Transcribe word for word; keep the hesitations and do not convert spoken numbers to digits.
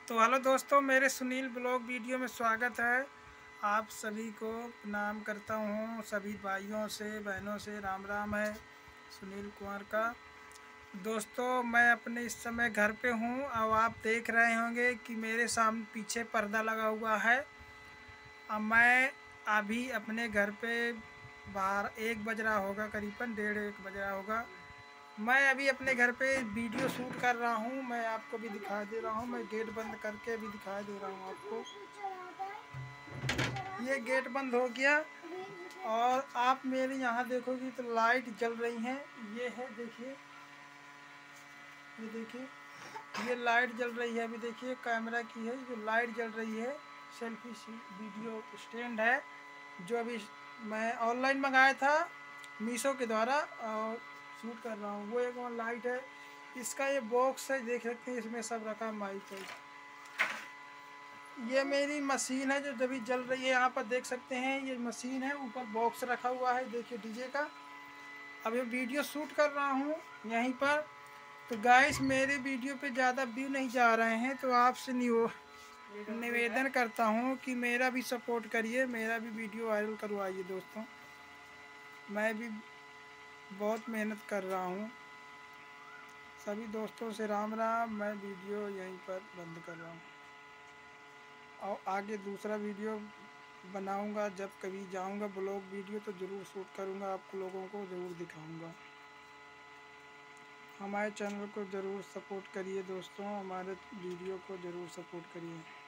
तो हेलो दोस्तों, मेरे सुनील ब्लॉग वीडियो में स्वागत है। आप सभी को प्रणाम करता हूँ। सभी भाइयों से बहनों से राम राम है सुनील कुमार का। दोस्तों, मैं अपने इस समय घर पे हूँ। अब आप देख रहे होंगे कि मेरे सामने पीछे पर्दा लगा हुआ है। अब मैं अभी अपने घर पे बाहर एक बज रहा होगा, करीबन डेढ़ एक बज रहा होगा। मैं अभी अपने घर पे वीडियो शूट कर रहा हूँ। मैं आपको भी दिखा दे रहा हूँ। मैं गेट बंद करके भी दिखा दे रहा हूँ आपको। ये गेट बंद हो गया और आप मेरे यहाँ देखोगी तो लाइट जल रही हैं। ये है, देखिए, ये देखिए, ये लाइट जल रही है। अभी देखिए, कैमरा की है, जो लाइट जल रही है। सेल्फी वीडियो स्टैंड है जो अभी मैं ऑनलाइन मंगाया था मीशो के द्वारा और शूट कर रहा हूँ। वो एक और लाइट है। इसका ये बॉक्स है, देख सकते हैं, इसमें सब रखा माइक है। ये मेरी मशीन है जो जब जल रही है। यहाँ पर देख सकते हैं, ये मशीन है, ऊपर बॉक्स रखा हुआ है, देखिए, डीजे का। अब ये वीडियो शूट कर रहा हूँ यहीं पर। तो गाइस, मेरे वीडियो पे ज़्यादा व्यू नहीं जा रहे हैं, तो आपसे निवेदन करता हूँ कि मेरा भी सपोर्ट करिए, मेरा भी वीडियो वायरल करवाइए। दोस्तों, मैं भी बहुत मेहनत कर रहा हूँ। सभी दोस्तों से राम राम। मैं वीडियो यहीं पर बंद कर रहा हूँ और आगे दूसरा वीडियो बनाऊंगा। जब कभी जाऊंगा ब्लॉग वीडियो तो ज़रूर शूट करूंगा, आप लोगों को ज़रूर दिखाऊंगा। हमारे चैनल को ज़रूर सपोर्ट करिए दोस्तों, हमारे वीडियो को ज़रूर सपोर्ट करिए।